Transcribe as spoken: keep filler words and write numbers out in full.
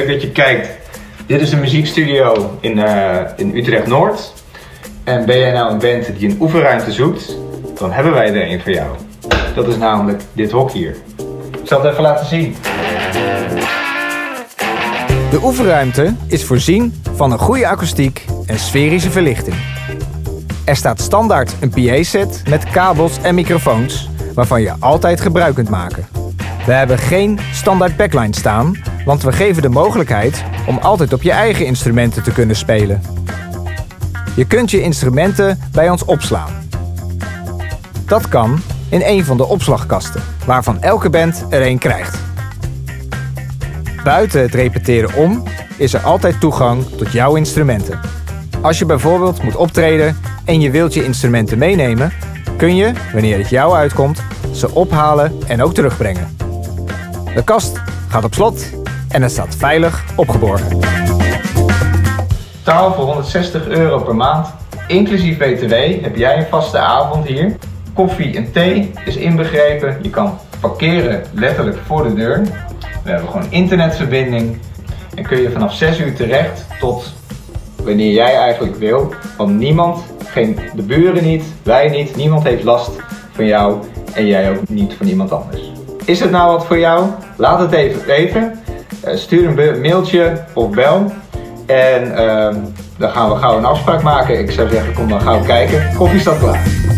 leuk dat je kijkt. Dit is een muziekstudio in, uh, in Utrecht-Noord. En ben jij nou een band die een oefenruimte zoekt, dan hebben wij er een voor jou. Dat is namelijk dit hok hier. Ik zal het even laten zien. De oefenruimte is voorzien van een goede akoestiek en sferische verlichting. Er staat standaard een P A-set met kabels en microfoons, waarvan je altijd gebruik kunt maken. We hebben geen standaard backline staan, want we geven de mogelijkheid om altijd op je eigen instrumenten te kunnen spelen. Je kunt je instrumenten bij ons opslaan. Dat kan in een van de opslagkasten, waarvan elke band er een krijgt. Buiten het repeteren om is er altijd toegang tot jouw instrumenten. Als je bijvoorbeeld moet optreden en je wilt je instrumenten meenemen, kun je, wanneer het jou uitkomt, ze ophalen en ook terugbrengen. De kast gaat op slot en het staat veilig opgeborgen. Totaal voor honderdzestig euro per maand, inclusief B T W, heb jij een vaste avond hier. Koffie en thee is inbegrepen. Je kan parkeren letterlijk voor de deur. We hebben gewoon internetverbinding. En kun je vanaf zes uur terecht tot wanneer jij eigenlijk wil. Want niemand, geen, de buren niet, wij niet, niemand heeft last van jou en jij ook niet van iemand anders. Is het nou wat voor jou? Laat het even weten. Uh, stuur een mailtje of bel. En uh, dan gaan we gauw een afspraak maken. Ik zou zeggen, kom dan gauw kijken. Koffie staat klaar.